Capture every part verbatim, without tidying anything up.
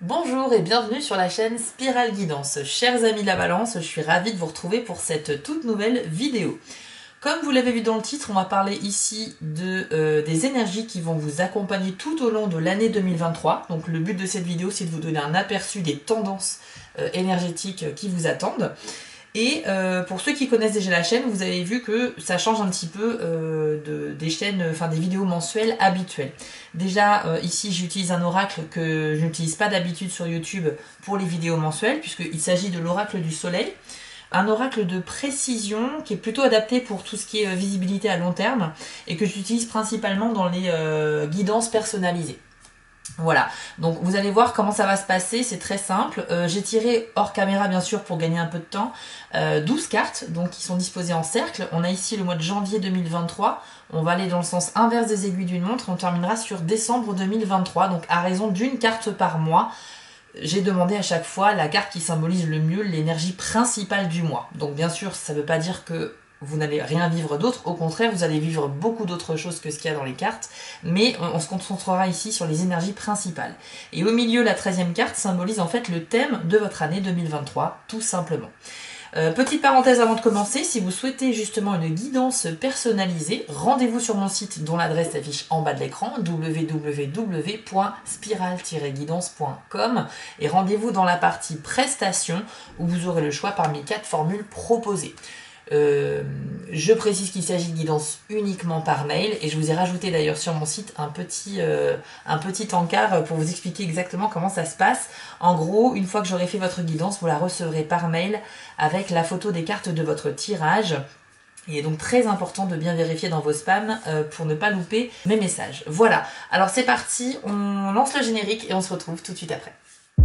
Bonjour et bienvenue sur la chaîne Spirale Guidance. Chers amis de la Balance, je suis ravie de vous retrouver pour cette toute nouvelle vidéo. Comme vous l'avez vu dans le titre, on va parler ici de, euh, des énergies qui vont vous accompagner tout au long de l'année deux mille vingt-trois. Donc le but de cette vidéo, c'est de vous donner un aperçu des tendances euh, énergétiques qui vous attendent. Et euh, pour ceux qui connaissent déjà la chaîne, vous avez vu que ça change un petit peu euh, de, des chaînes, enfin des vidéos mensuelles habituelles. Déjà, euh, ici, j'utilise un oracle que je n'utilise pas d'habitude sur YouTube pour les vidéos mensuelles, puisqu'il s'agit de l'oracle du soleil. Un oracle de précision qui est plutôt adapté pour tout ce qui est visibilité à long terme et que j'utilise principalement dans les euh, guidances personnalisées. Voilà, donc vous allez voir comment ça va se passer, c'est très simple. Euh, j'ai tiré hors caméra bien sûr pour gagner un peu de temps, euh, douze cartes donc qui sont disposées en cercle. On a ici le mois de janvier deux mille vingt-trois, on va aller dans le sens inverse des aiguilles d'une montre, on terminera sur décembre deux mille vingt-trois, donc à raison d'une carte par mois. J'ai demandé à chaque fois la carte qui symbolise le mieux l'énergie principale du mois. Donc bien sûr, ça ne veut pas dire que vous n'allez rien vivre d'autre, au contraire, vous allez vivre beaucoup d'autres choses que ce qu'il y a dans les cartes, mais on, on se concentrera ici sur les énergies principales. Et au milieu, la treizième carte symbolise en fait le thème de votre année deux mille vingt-trois, tout simplement. Euh, petite parenthèse avant de commencer, si vous souhaitez justement une guidance personnalisée, rendez-vous sur mon site dont l'adresse s'affiche en bas de l'écran, w w w point spirale tiret guidance point com, et rendez-vous dans la partie prestations où vous aurez le choix parmi quatre formules proposées. Euh, je précise qu'il s'agit de guidance uniquement par mail et je vous ai rajouté d'ailleurs sur mon site un petit, euh, un petit encart pour vous expliquer exactement comment ça se passe. En gros, une fois que j'aurai fait votre guidance, vous la recevrez par mail avec la photo des cartes de votre tirage. Il est donc très important de bien vérifier dans vos spams euh, pour ne pas louper mes messages. Voilà, alors c'est parti, on lance le générique et on se retrouve tout de suite après.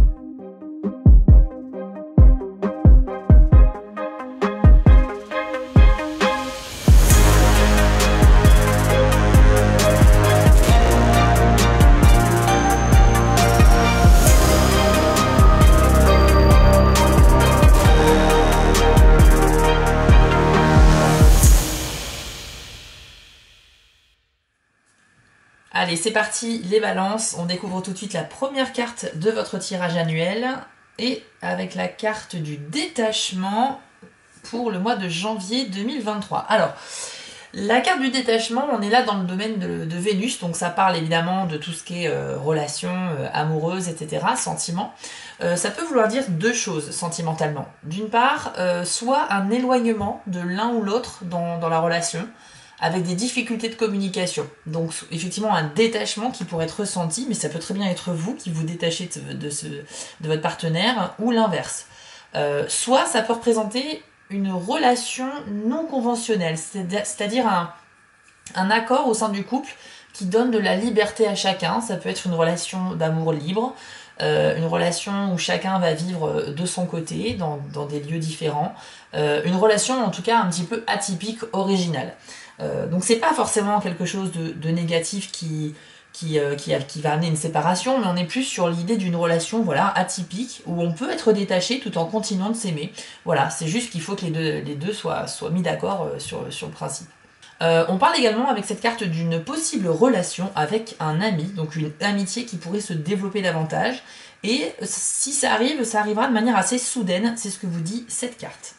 Allez, c'est parti, les balances. On découvre tout de suite la première carte de votre tirage annuel et avec la carte du détachement pour le mois de janvier deux mille vingt-trois. Alors, la carte du détachement, on est là dans le domaine de, de Vénus, donc ça parle évidemment de tout ce qui est euh, relations euh, amoureuses, et cetera, sentiments. Euh, ça peut vouloir dire deux choses sentimentalement. D'une part, euh, soit un éloignement de l'un ou l'autre dans, dans la relation, avec des difficultés de communication. Donc effectivement un détachement qui pourrait être ressenti, mais ça peut très bien être vous qui vous détachez de, de, ce, de votre partenaire, ou l'inverse. Euh, soit ça peut représenter une relation non conventionnelle, c'est-à-dire un, un accord au sein du couple qui donne de la liberté à chacun. Ça peut être une relation d'amour libre, euh, une relation où chacun va vivre de son côté, dans, dans des lieux différents, euh, une relation en tout cas un petit peu atypique, originale. Euh, donc c'est pas forcément quelque chose de, de négatif qui, qui, euh, qui, qui va amener une séparation, mais on est plus sur l'idée d'une relation voilà, atypique, où on peut être détaché tout en continuant de s'aimer. Voilà, c'est juste qu'il faut que les deux, les deux soient, soient mis d'accord euh, sur, sur le principe. Euh, on parle également avec cette carte d'une possible relation avec un ami, donc une amitié qui pourrait se développer davantage, et si ça arrive, ça arrivera de manière assez soudaine, c'est ce que vous dit cette carte.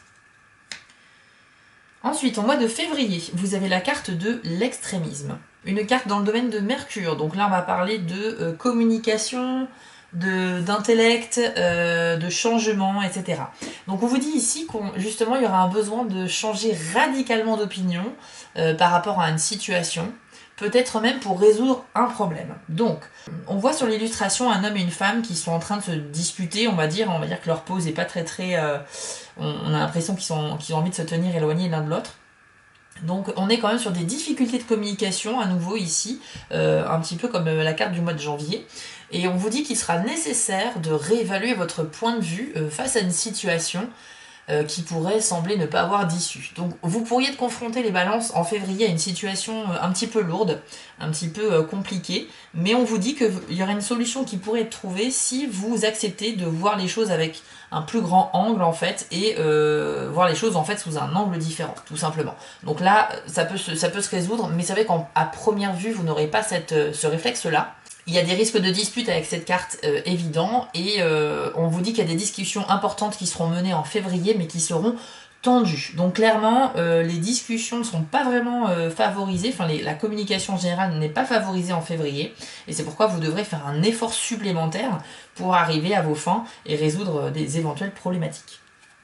Ensuite, au mois de février, vous avez la carte de l'extrémisme. Une carte dans le domaine de Mercure. Donc là, on va parler de euh, communication, d'intellect, euh, de changement, et cetera. Donc on vous dit ici qu'on justement il y aura un besoin de changer radicalement d'opinion euh, par rapport à une situation, peut-être même pour résoudre un problème. Donc, on voit sur l'illustration un homme et une femme qui sont en train de se disputer, on va dire, on va dire que leur pose n'est pas très très... Euh, on a l'impression qu'ils sont, qu'ils ont envie de se tenir éloignés l'un de l'autre. Donc on est quand même sur des difficultés de communication à nouveau ici, euh, un petit peu comme la carte du mois de janvier. Et on vous dit qu'il sera nécessaire de réévaluer votre point de vue euh, face à une situation euh, qui pourrait sembler ne pas avoir d'issue. Donc vous pourriez être confronter les balances en février à une situation euh, un petit peu lourde, un petit peu euh, compliquée, mais on vous dit qu'il y aurait une solution qui pourrait être trouvée si vous acceptez de voir les choses avec un plus grand angle en fait et euh, voir les choses en fait sous un angle différent tout simplement. Donc là ça peut se, ça peut se résoudre, mais c'est vrai qu'à première vue vous n'aurez pas cette, ce réflexe là. Il y a des risques de dispute avec cette carte euh, évident, et euh, on vous dit qu'il y a des discussions importantes qui seront menées en février, mais qui seront tendues. Donc clairement, euh, les discussions ne sont pas vraiment euh, favorisées, enfin les, la communication générale n'est pas favorisée en février, et c'est pourquoi vous devrez faire un effort supplémentaire pour arriver à vos fins et résoudre des éventuelles problématiques.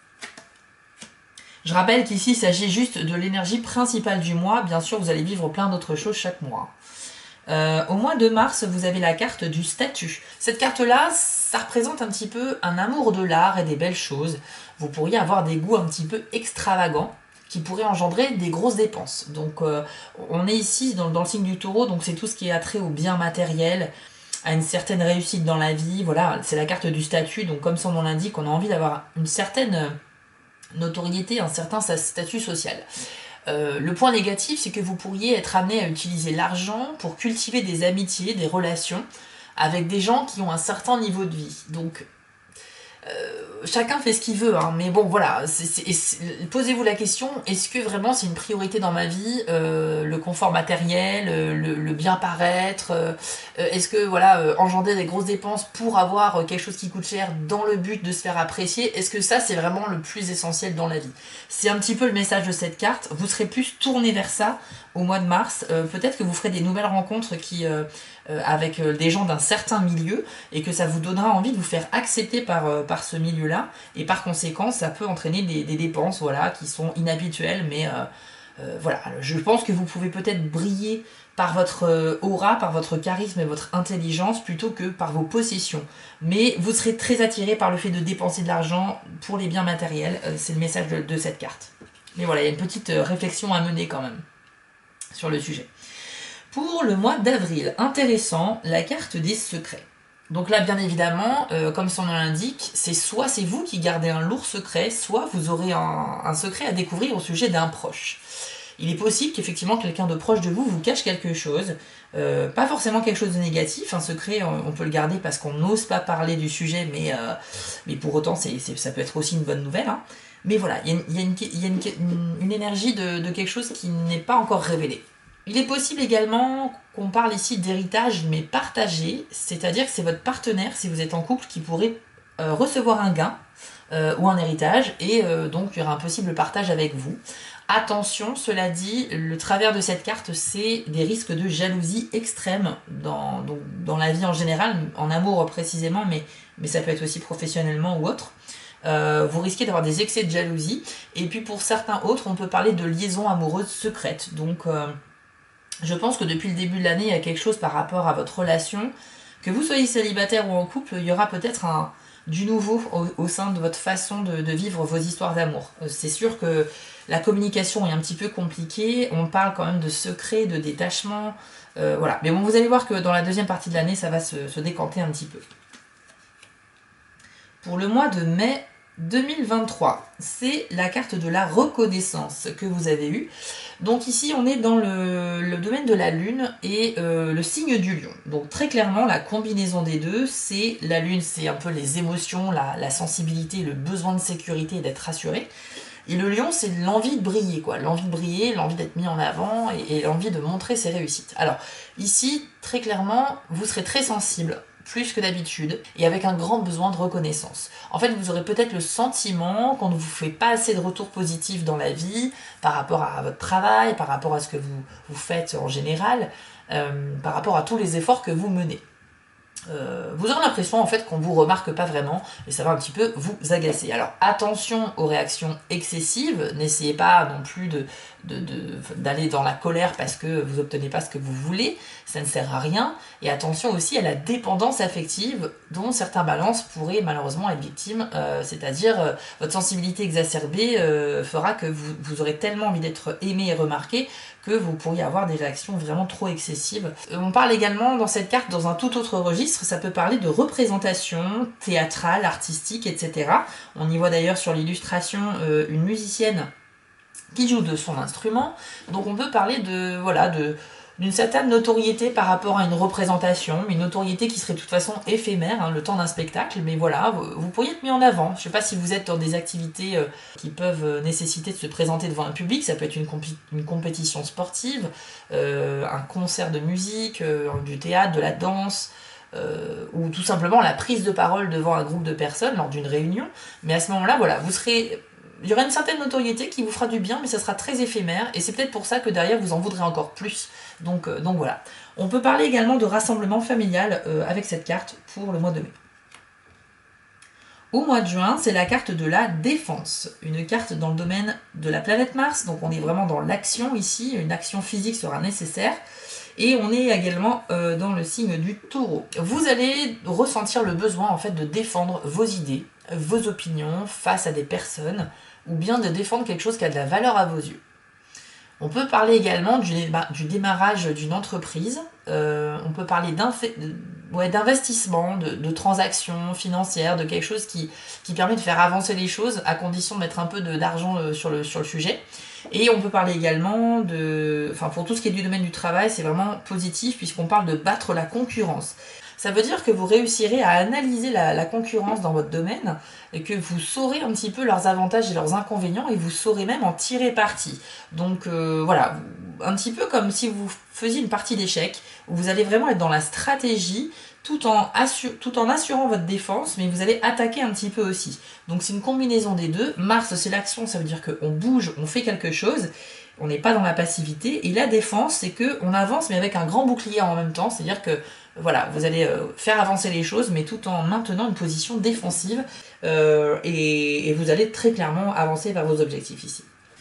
Je rappelle qu'ici, il s'agit juste de l'énergie principale du mois. Bien sûr, vous allez vivre plein d'autres choses chaque mois. Euh, au mois de mars, vous avez la carte du statut. Cette carte-là, ça représente un petit peu un amour de l'art et des belles choses. Vous pourriez avoir des goûts un petit peu extravagants qui pourraient engendrer des grosses dépenses. Donc, euh, on est ici dans, dans le signe du taureau, donc c'est tout ce qui est attrait aux biens matériels, à une certaine réussite dans la vie. Voilà, c'est la carte du statut, donc comme son nom l'indique, on a envie d'avoir une certaine notoriété, un certain statut social. Euh, le point négatif, c'est que vous pourriez être amené à utiliser l'argent pour cultiver des amitiés, des relations avec des gens qui ont un certain niveau de vie. Donc, euh, chacun fait ce qu'il veut, hein, mais bon, voilà, posez-vous la question, est-ce que vraiment c'est une priorité dans ma vie, euh, le confort matériel, euh, le, le bien paraître, euh, est-ce que, voilà, euh, engendrer des grosses dépenses pour avoir quelque chose qui coûte cher dans le but de se faire apprécier, est-ce que ça, c'est vraiment le plus essentiel dans la vie? C'est un petit peu le message de cette carte, vous serez plus tourné vers ça au mois de mars, euh, peut-être que vous ferez des nouvelles rencontres qui... Euh, Euh, avec euh, des gens d'un certain milieu, et que ça vous donnera envie de vous faire accepter par, euh, par ce milieu-là, et par conséquent, ça peut entraîner des, des dépenses voilà, qui sont inhabituelles, mais euh, euh, voilà, je pense que vous pouvez peut-être briller par votre euh, aura, par votre charisme et votre intelligence, plutôt que par vos possessions. Mais vous serez très attiré par le fait de dépenser de l'argent pour les biens matériels, euh, c'est le message de, de cette carte. Mais voilà, il y a une petite euh, réflexion à mener quand même sur le sujet. Pour le mois d'avril, intéressant, la carte des secrets. Donc là, bien évidemment, euh, comme son nom l'indique, c'est soit c'est vous qui gardez un lourd secret, soit vous aurez un, un secret à découvrir au sujet d'un proche. Il est possible qu'effectivement quelqu'un de proche de vous vous cache quelque chose, euh, pas forcément quelque chose de négatif, un secret on peut le garder parce qu'on n'ose pas parler du sujet, mais, euh, mais pour autant c'est, c'est, ça peut être aussi une bonne nouvelle. Hein. Mais voilà, il y a, une, y a, une, y a une, une énergie de, de quelque chose qui n'est pas encore révélé. Il est possible également qu'on parle ici d'héritage, mais partagé, c'est-à-dire que c'est votre partenaire, si vous êtes en couple, qui pourrait euh, recevoir un gain euh, ou un héritage, et euh, donc il y aura un possible partage avec vous. Attention, cela dit, le travers de cette carte, c'est des risques de jalousie extrême dans, dans, dans la vie en général, en amour précisément, mais, mais ça peut être aussi professionnellement ou autre. Euh, vous risquez d'avoir des excès de jalousie, et puis pour certains autres, on peut parler de liaison amoureuse secrète. Donc... Euh, Je pense que depuis le début de l'année, il y a quelque chose par rapport à votre relation. Que vous soyez célibataire ou en couple, il y aura peut-être un, du nouveau au, au sein de votre façon de, de vivre vos histoires d'amour. C'est sûr que la communication est un petit peu compliquée. On parle quand même de secrets, de détachement. Euh, voilà. Mais bon, vous allez voir que dans la deuxième partie de l'année, ça va se, se décanter un petit peu. Pour le mois de mai deux mille vingt-trois, c'est la carte de la reconnaissance que vous avez eue. Donc ici, on est dans le, le domaine de la Lune et euh, le signe du Lion. Donc très clairement, la combinaison des deux, c'est la Lune, c'est un peu les émotions, la, la sensibilité, le besoin de sécurité et d'être rassuré. Et le Lion, c'est l'envie de briller, quoi. L'envie de briller, l'envie d'être mis en avant et, et l'envie de montrer ses réussites. Alors ici, très clairement, vous serez très sensible, plus que d'habitude, et avec un grand besoin de reconnaissance. En fait, vous aurez peut-être le sentiment qu'on ne vous fait pas assez de retours positifs dans la vie, par rapport à votre travail, par rapport à ce que vous, vous faites en général, euh, par rapport à tous les efforts que vous menez. Euh, vous aurez l'impression en fait qu'on vous remarque pas vraiment et ça va un petit peu vous agacer. Alors attention aux réactions excessives, n'essayez pas non plus de, de, de, d'aller dans la colère parce que vous obtenez pas ce que vous voulez, ça ne sert à rien. Et attention aussi à la dépendance affective dont certains balances pourraient malheureusement être victimes, euh, c'est-à-dire euh, votre sensibilité exacerbée euh, fera que vous, vous aurez tellement envie d'être aimé et remarqué que vous pourriez avoir des réactions vraiment trop excessives. On parle également dans cette carte, dans un tout autre registre, ça peut parler de représentation théâtrale, artistique, et cetera. On y voit d'ailleurs sur l'illustration euh, une musicienne qui joue de son instrument. Donc on peut parler de, voilà, de, d'une certaine notoriété par rapport à une représentation, une notoriété qui serait de toute façon éphémère, hein, le temps d'un spectacle, mais voilà, vous, vous pourriez être mis en avant. Je ne sais pas si vous êtes dans des activités euh, qui peuvent euh, nécessiter de se présenter devant un public, ça peut être une, compé une compétition sportive, euh, un concert de musique, euh, du théâtre, de la danse, euh, ou tout simplement la prise de parole devant un groupe de personnes lors d'une réunion, mais à ce moment-là, voilà, vous serez... Il y aura une certaine notoriété qui vous fera du bien, mais ça sera très éphémère, et c'est peut-être pour ça que derrière vous en voudrez encore plus. Donc, euh, donc voilà. On peut parler également de rassemblement familial euh, avec cette carte pour le mois de mai. Au mois de juin, c'est la carte de la défense, une carte dans le domaine de la planète Mars, donc on est vraiment dans l'action ici, une action physique sera nécessaire, et on est également euh, dans le signe du taureau. Vous allez ressentir le besoin en fait de défendre vos idées, vos opinions face à des personnes, ou bien de défendre quelque chose qui a de la valeur à vos yeux. On peut parler également du, du démarrage d'une entreprise, euh, on peut parler d'investissement, ouais, de, de transactions financières, de quelque chose qui, qui permet de faire avancer les choses à condition de mettre un peu d'argent sur le, sur le sujet. Et on peut parler également de... Enfin, pour tout ce qui est du domaine du travail, c'est vraiment positif puisqu'on parle de battre la concurrence. Ça veut dire que vous réussirez à analyser la, la concurrence dans votre domaine et que vous saurez un petit peu leurs avantages et leurs inconvénients et vous saurez même en tirer parti. Donc euh, voilà, un petit peu comme si vous faisiez une partie d'échecs où vous allez vraiment être dans la stratégie tout en, assur tout en assurant votre défense, mais vous allez attaquer un petit peu aussi. Donc c'est une combinaison des deux. Mars, c'est l'action, ça veut dire qu'on bouge, on fait quelque chose. On n'est pas dans la passivité. Et la défense, c'est qu'on avance, mais avec un grand bouclier en même temps. C'est-à-dire que voilà, vous allez euh, faire avancer les choses, mais tout en maintenant une position défensive. Euh, et, et vous allez très clairement avancer vers vos objectifs ici.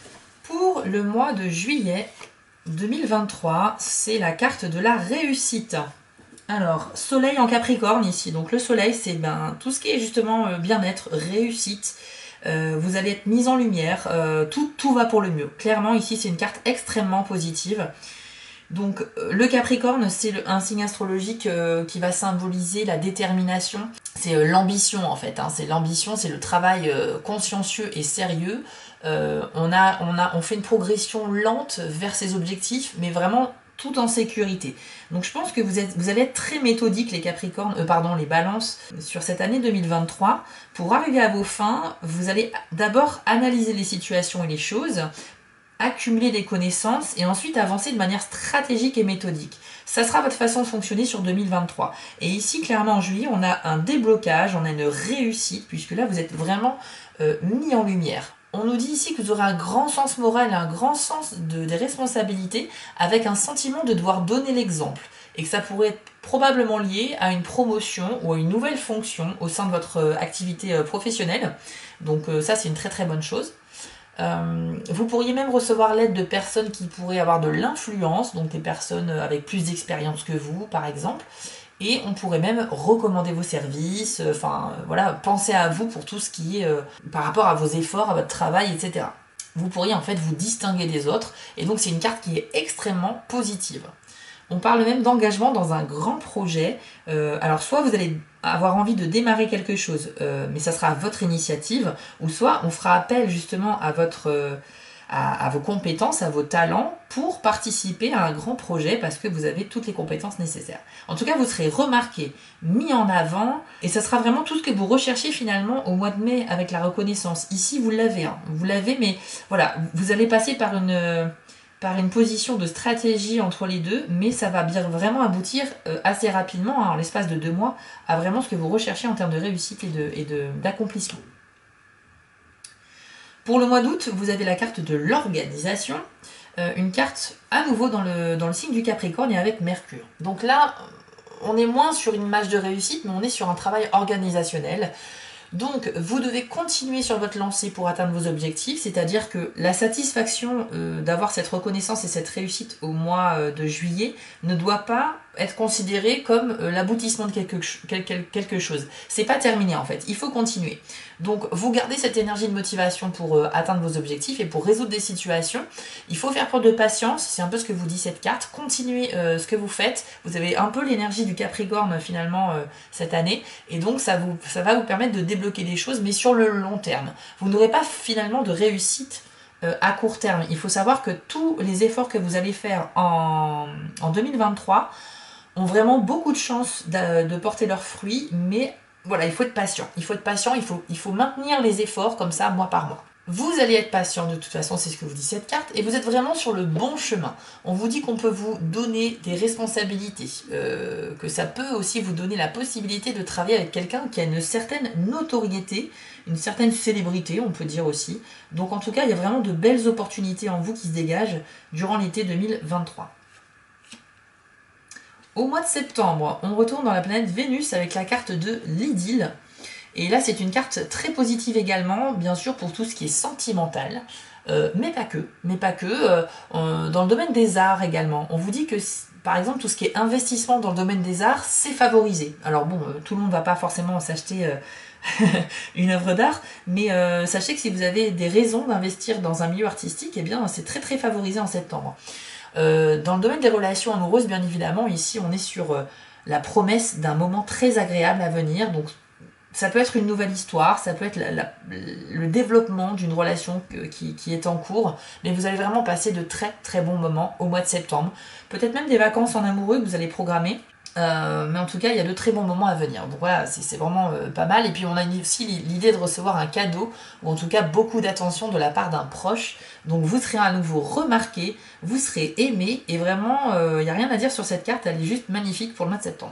Pour le mois de juillet deux mille vingt-trois, c'est la carte de la réussite. Alors, soleil en Capricorne ici. Donc le soleil, c'est ben, tout ce qui est justement euh, bien-être, réussite. Euh, vous allez être mise en lumière, euh, tout, tout va pour le mieux. Clairement, ici, c'est une carte extrêmement positive. Donc, euh, le Capricorne, c'est un signe astrologique euh, qui va symboliser la détermination. C'est euh, l'ambition, en fait. Hein. C'est l'ambition, c'est le travail euh, consciencieux et sérieux. Euh, on, a, on, a, on fait une progression lente vers ses objectifs, mais vraiment tout en sécurité. Donc je pense que vous, êtes, vous allez être très méthodique les Capricornes, euh, pardon, les Balances sur cette année deux mille vingt-trois. Pour arriver à vos fins, vous allez d'abord analyser les situations et les choses, accumuler des connaissances et ensuite avancer de manière stratégique et méthodique. Ça sera votre façon de fonctionner sur deux mille vingt-trois. Et ici, clairement, en juillet, on a un déblocage, on a une réussite, puisque là, vous êtes vraiment euh, mis en lumière. On nous dit ici que vous aurez un grand sens moral et un grand sens de, des responsabilités avec un sentiment de devoir donner l'exemple et que ça pourrait être probablement lié à une promotion ou à une nouvelle fonction au sein de votre activité professionnelle. Donc ça, c'est une très très bonne chose. Euh, vous pourriez même recevoir l'aide de personnes qui pourraient avoir de l'influence, donc des personnes avec plus d'expérience que vous, par exemple. Et on pourrait même recommander vos services, euh, enfin euh, voilà, penser à vous pour tout ce qui est euh, par rapport à vos efforts, à votre travail, et cetera. Vous pourriez en fait vous distinguer des autres, et donc c'est une carte qui est extrêmement positive. On parle même d'engagement dans un grand projet. Euh, alors soit vous allez avoir envie de démarrer quelque chose, euh, mais ça sera à votre initiative, ou soit on fera appel justement à votre... Euh, À, à vos compétences, à vos talents pour participer à un grand projet parce que vous avez toutes les compétences nécessaires. En tout cas, vous serez remarqué, mis en avant et ça sera vraiment tout ce que vous recherchez finalement au mois de mai avec la reconnaissance. Ici, vous l'avez, hein. Vous l'avez, mais voilà, vous allez passer par une, par une position de stratégie entre les deux, mais ça va bien vraiment aboutir euh, assez rapidement, hein, en l'espace de deux mois, à vraiment ce que vous recherchez en termes de réussite et de, et de, d'accomplissement. Pour le mois d'août, vous avez la carte de l'organisation, euh, une carte à nouveau dans le, dans le signe du Capricorne et avec Mercure. Donc là, on est moins sur une image de réussite, mais on est sur un travail organisationnel. Donc, vous devez continuer sur votre lancée pour atteindre vos objectifs, c'est-à-dire que la satisfaction euh, d'avoir cette reconnaissance et cette réussite au mois euh, de juillet ne doit pas être considérée comme euh, l'aboutissement de quelque, quelque, quelque chose. C'est pas terminé en fait, il faut continuer. Donc, vous gardez cette énergie de motivation pour euh, atteindre vos objectifs et pour résoudre des situations. Il faut faire preuve de patience, c'est un peu ce que vous dit cette carte. Continuez euh, ce que vous faites. Vous avez un peu l'énergie du Capricorne finalement euh, cette année, et donc ça, vous, ça va vous permettre de débloquer des choses, mais sur le long terme. Vous n'aurez pas finalement de réussite euh, à court terme. Il faut savoir que tous les efforts que vous allez faire en, en deux mille vingt-trois ont vraiment beaucoup de chances de, de porter leurs fruits, mais voilà, il faut être patient. Il faut être patient, il faut, il faut maintenir les efforts comme ça, mois par mois. Vous allez être patient de toute façon, c'est ce que vous dit cette carte, et vous êtes vraiment sur le bon chemin. On vous dit qu'on peut vous donner des responsabilités, euh, que ça peut aussi vous donner la possibilité de travailler avec quelqu'un qui a une certaine notoriété, une certaine célébrité, on peut dire aussi. Donc en tout cas, il y a vraiment de belles opportunités en vous qui se dégagent durant l'été deux mille vingt-trois. Au mois de septembre, on retourne dans la planète Vénus avec la carte de l'idylle. Et là, c'est une carte très positive également, bien sûr, pour tout ce qui est sentimental, euh, mais pas que. Mais pas que. Euh, euh, dans le domaine des arts également. On vous dit que, par exemple, tout ce qui est investissement dans le domaine des arts, c'est favorisé. Alors bon, euh, tout le monde ne va pas forcément s'acheter euh, une œuvre d'art, mais euh, sachez que si vous avez des raisons d'investir dans un milieu artistique, eh bien, c'est très très favorisé en septembre. Euh, dans le domaine des relations amoureuses, bien évidemment, ici, on est sur euh, la promesse d'un moment très agréable à venir, donc ça peut être une nouvelle histoire, ça peut être la, la, le développement d'une relation qui, qui est en cours, mais vous allez vraiment passer de très très bons moments au mois de septembre. Peut-être même des vacances en amoureux que vous allez programmer, euh, mais en tout cas il y a de très bons moments à venir. Donc voilà, c'est vraiment euh, pas mal. Et puis on a aussi l'idée de recevoir un cadeau, ou en tout cas beaucoup d'attention de la part d'un proche. Donc vous serez à nouveau remarqué, vous serez aimé, et vraiment il euh, n'y a rien à dire sur cette carte, elle est juste magnifique pour le mois de septembre.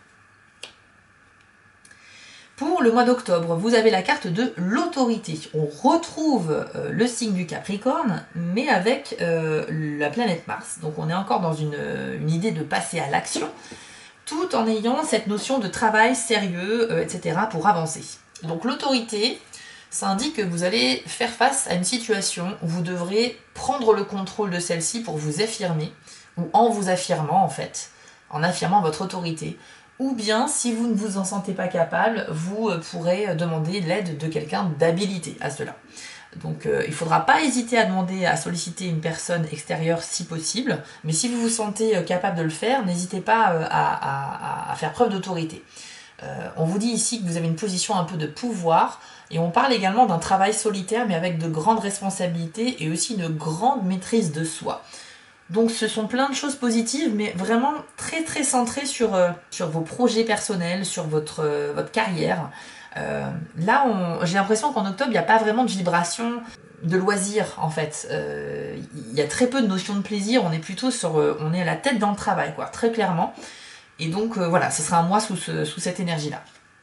Pour le mois d'octobre, vous avez la carte de l'autorité. On retrouve euh, le signe du Capricorne, mais avec euh, la planète Mars. Donc on est encore dans une, une idée de passer à l'action, tout en ayant cette notion de travail sérieux, euh, et cetera pour avancer. Donc l'autorité, ça indique que vous allez faire face à une situation où vous devrez prendre le contrôle de celle-ci pour vous affirmer, ou en vous affirmant en fait, en affirmant votre autorité. Ou bien, si vous ne vous en sentez pas capable, vous pourrez demander l'aide de quelqu'un d'habilité à cela. Donc euh, il ne faudra pas hésiter à demander, à solliciter une personne extérieure si possible, mais si vous vous sentez capable de le faire, n'hésitez pas à, à, à faire preuve d'autorité. Euh, on vous dit ici que vous avez une position un peu de pouvoir, et on parle également d'un travail solitaire, mais avec de grandes responsabilités et aussi une grande maîtrise de soi. Donc ce sont plein de choses positives, mais vraiment très très centrées sur, euh, sur vos projets personnels, sur votre, euh, votre carrière. Euh, là, j'ai l'impression qu'en octobre, il n'y a pas vraiment de vibration de loisir en fait. Euh, il y a très peu de notions de plaisir, on est plutôt sur... Euh, on est à la tête dans le travail, quoi, très clairement. Et donc euh, voilà, ce sera un mois sous, ce, sous cette énergie-là.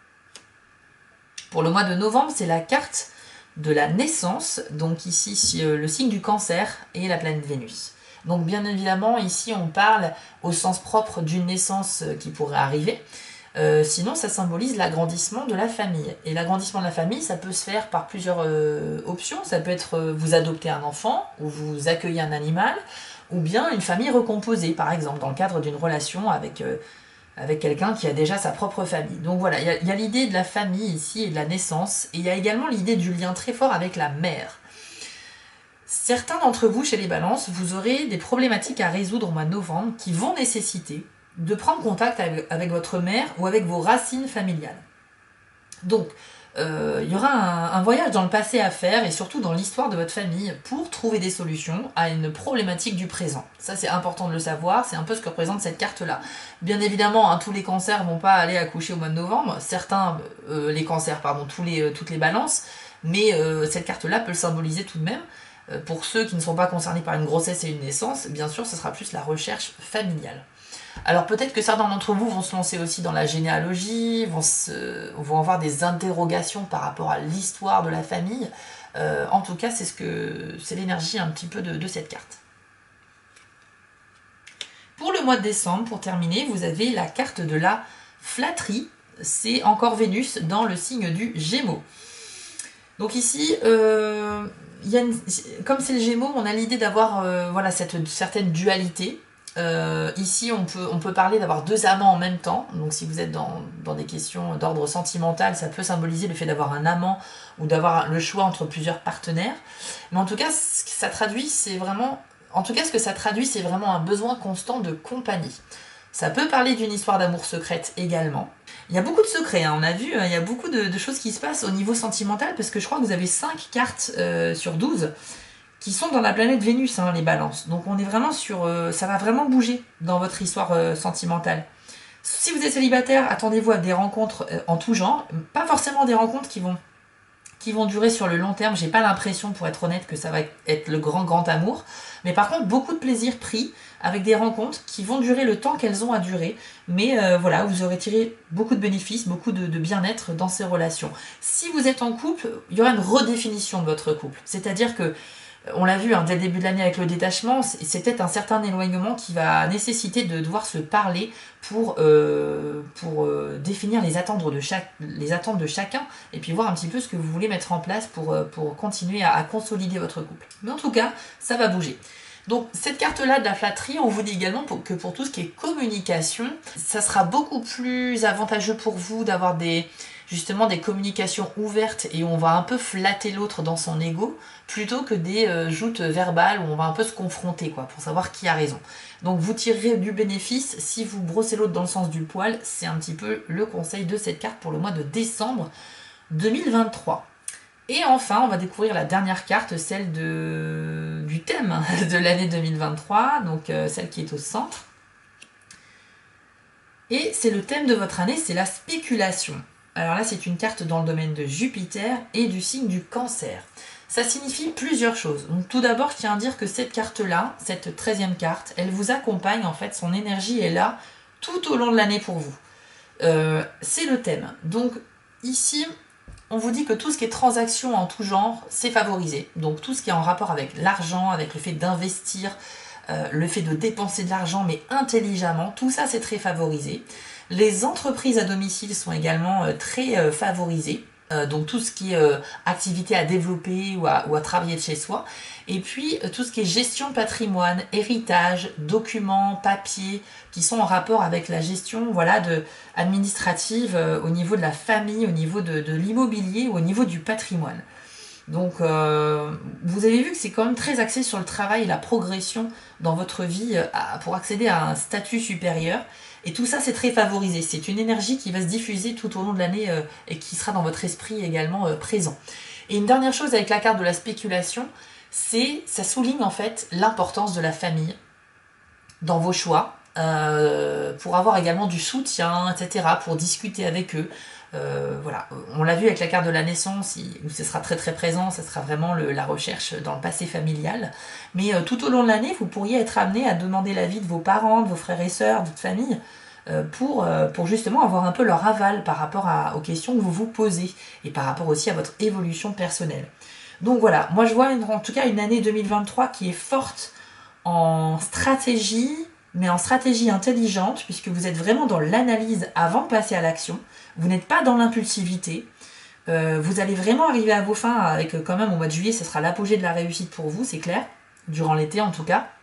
Pour le mois de novembre, c'est la carte de la naissance. Donc ici, euh, le signe du Cancer et la planète Vénus. Donc bien évidemment, ici on parle au sens propre d'une naissance qui pourrait arriver. Euh, sinon, ça symbolise l'agrandissement de la famille. Et l'agrandissement de la famille, ça peut se faire par plusieurs euh, options. Ça peut être euh, vous adopter un enfant, ou vous accueillez un animal, ou bien une famille recomposée, par exemple, dans le cadre d'une relation avec, euh, avec quelqu'un qui a déjà sa propre famille. Donc voilà, il y a, a l'idée de la famille ici et de la naissance, et il y a également l'idée du lien très fort avec la mère. Certains d'entre vous, chez les balances, vous aurez des problématiques à résoudre au mois de novembre qui vont nécessiter de prendre contact avec, avec votre mère ou avec vos racines familiales. Donc, euh, il y aura un, un voyage dans le passé à faire, et surtout dans l'histoire de votre famille, pour trouver des solutions à une problématique du présent. Ça, c'est important de le savoir, c'est un peu ce que représente cette carte-là. Bien évidemment, hein, tous les cancers ne vont pas aller accoucher au mois de novembre, certains, euh, les cancers, pardon, tous les, euh, toutes les balances, mais euh, cette carte-là peut le symboliser tout de même. Pour ceux qui ne sont pas concernés par une grossesse et une naissance, bien sûr, ce sera plus la recherche familiale. Alors peut-être que certains d'entre vous vont se lancer aussi dans la généalogie, vont, se, vont avoir des interrogations par rapport à l'histoire de la famille. Euh, en tout cas, c'est ce que c'est l'énergie un petit peu de, de cette carte. Pour le mois de décembre, pour terminer, vous avez la carte de la flatterie. C'est encore Vénus dans le signe du Gémeaux. Donc ici, euh, y a une, comme c'est le Gémeaux, on a l'idée d'avoir euh, voilà, cette certaine dualité. Euh, ici, on peut, on peut parler d'avoir deux amants en même temps. Donc si vous êtes dans, dans des questions d'ordre sentimental, ça peut symboliser le fait d'avoir un amant ou d'avoir le choix entre plusieurs partenaires. Mais en tout cas, ce que ça traduit, c'est vraiment... En tout cas, ce que ça traduit, c'est vraiment un besoin constant de compagnie. Ça peut parler d'une histoire d'amour secrète également. Il y a beaucoup de secrets, hein. On a vu, il y a beaucoup de, de choses qui se passent au niveau sentimental, parce que je crois que vous avez cinq cartes euh, sur douze qui sont dans la planète Vénus, hein, les balances. Donc on est vraiment sur... Euh, ça va vraiment bouger dans votre histoire euh, sentimentale. Si vous êtes célibataire, attendez-vous à des rencontres euh, en tout genre. Pas forcément des rencontres qui vont, qui vont durer sur le long terme. J'ai pas l'impression, pour être honnête, que ça va être le grand, grand amour. Mais par contre, beaucoup de plaisir pris avec des rencontres qui vont durer le temps qu'elles ont à durer. Mais euh, voilà, vous aurez tiré beaucoup de bénéfices, beaucoup de, de bien-être dans ces relations. Si vous êtes en couple, il y aura une redéfinition de votre couple. C'est-à-dire que on l'a vu hein, dès le début de l'année avec le détachement, c'est peut-être un certain éloignement qui va nécessiter de devoir se parler pour, euh, pour euh, définir les attentes, de chaque, les attentes de chacun et puis voir un petit peu ce que vous voulez mettre en place pour, pour continuer à, à consolider votre couple. Mais en tout cas, ça va bouger. Donc cette carte-là de la flatterie, on vous dit également pour, que pour tout ce qui est communication, ça sera beaucoup plus avantageux pour vous d'avoir des... justement des communications ouvertes et où on va un peu flatter l'autre dans son ego plutôt que des euh, joutes verbales où on va un peu se confronter quoi, pour savoir qui a raison. Donc vous tirerez du bénéfice si vous brossez l'autre dans le sens du poil, c'est un petit peu le conseil de cette carte pour le mois de décembre deux mille vingt-trois. Et enfin, on va découvrir la dernière carte, celle de... du thème de l'année deux mille vingt-trois, donc euh, celle qui est au centre. Et c'est le thème de votre année, c'est la spéculation. Alors là, c'est une carte dans le domaine de Jupiter et du signe du Cancer. Ça signifie plusieurs choses. Donc tout d'abord, je tiens à dire que cette carte-là, cette treizième carte, elle vous accompagne, en fait, son énergie est là tout au long de l'année pour vous. Euh, c'est le thème. Donc ici, on vous dit que tout ce qui est transaction en tout genre, c'est favorisé. Donc tout ce qui est en rapport avec l'argent, avec le fait d'investir, euh, le fait de dépenser de l'argent, mais intelligemment, tout ça, c'est très favorisé. Les entreprises à domicile sont également euh, très euh, favorisées, euh, donc tout ce qui est euh, activité à développer ou à, ou à travailler de chez soi. Et puis euh, tout ce qui est gestion de patrimoine, héritage, documents, papiers, qui sont en rapport avec la gestion voilà, de, administrative euh, au niveau de la famille, au niveau de, de l'immobilier ou au niveau du patrimoine. Donc euh, vous avez vu que c'est quand même très axé sur le travail et la progression dans votre vie euh, pour accéder à un statut supérieur. Et tout ça, c'est très favorisé. C'est une énergie qui va se diffuser tout au long de l'année euh, et qui sera dans votre esprit également euh, présent. Et une dernière chose avec la carte de la spéculation, c'est ça souligne en fait l'importance de la famille dans vos choix, euh, pour avoir également du soutien, et cetera, pour discuter avec eux. Euh, voilà, on l'a vu avec la carte de la naissance, où ce sera très très présent, ce sera vraiment le, la recherche dans le passé familial. Mais euh, tout au long de l'année, vous pourriez être amené à demander l'avis de vos parents, de vos frères et sœurs, de votre famille, euh, pour, euh, pour justement avoir un peu leur aval par rapport à, aux questions que vous vous posez, et par rapport aussi à votre évolution personnelle. Donc voilà, moi je vois une, en tout cas une année deux mille vingt-trois qui est forte en stratégie, mais en stratégie intelligente, puisque vous êtes vraiment dans l'analyse avant de passer à l'action. Vous n'êtes pas dans l'impulsivité. Euh, vous allez vraiment arriver à vos fins avec, quand même, au mois de juillet, ce sera l'apogée de la réussite pour vous, c'est clair, durant l'été en tout cas.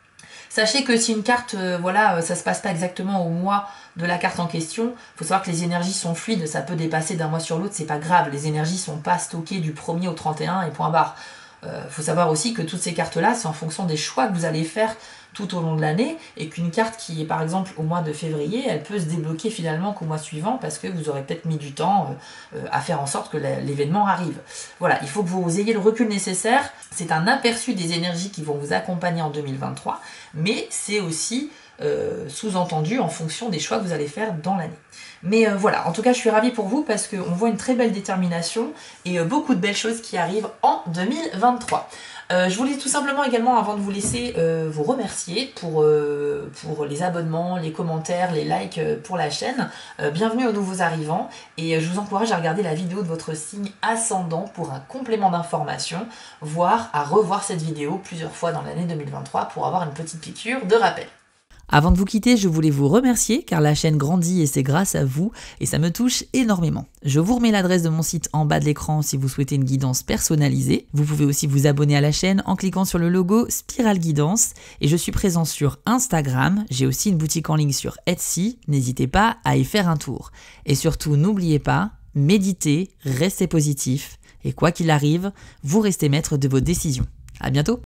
Sachez que si une carte, euh, voilà, ça se passe pas exactement au mois de la carte en question, il faut savoir que les énergies sont fluides, ça peut dépasser d'un mois sur l'autre, c'est pas grave, les énergies sont pas stockées du premier au trente et un et point barre. Il euh, faut savoir aussi que toutes ces cartes-là, c'est en fonction des choix que vous allez faire tout au long de l'année, et qu'une carte qui est par exemple au mois de février, elle peut se débloquer finalement qu'au mois suivant, parce que vous aurez peut-être mis du temps euh, à faire en sorte que l'événement arrive. Voilà, il faut que vous ayez le recul nécessaire. C'est un aperçu des énergies qui vont vous accompagner en deux mille vingt-trois, mais c'est aussi euh, sous-entendu en fonction des choix que vous allez faire dans l'année. Mais euh, voilà, en tout cas je suis ravie pour vous parce qu'on voit une très belle détermination et euh, beaucoup de belles choses qui arrivent en deux mille vingt-trois. Euh, je voulais tout simplement également, avant de vous laisser, euh, vous remercier pour, euh, pour les abonnements, les commentaires, les likes euh, pour la chaîne. Euh, bienvenue aux nouveaux arrivants et euh, je vous encourage à regarder la vidéo de votre signe ascendant pour un complément d'information, voire à revoir cette vidéo plusieurs fois dans l'année deux mille vingt-trois pour avoir une petite piqûre de rappel. Avant de vous quitter, je voulais vous remercier car la chaîne grandit et c'est grâce à vous et ça me touche énormément. Je vous remets l'adresse de mon site en bas de l'écran si vous souhaitez une guidance personnalisée. Vous pouvez aussi vous abonner à la chaîne en cliquant sur le logo Spiral Guidance et je suis présent sur Instagram. J'ai aussi une boutique en ligne sur Etsy. N'hésitez pas à y faire un tour. Et surtout, n'oubliez pas, méditez, restez positif et quoi qu'il arrive, vous restez maître de vos décisions. À bientôt!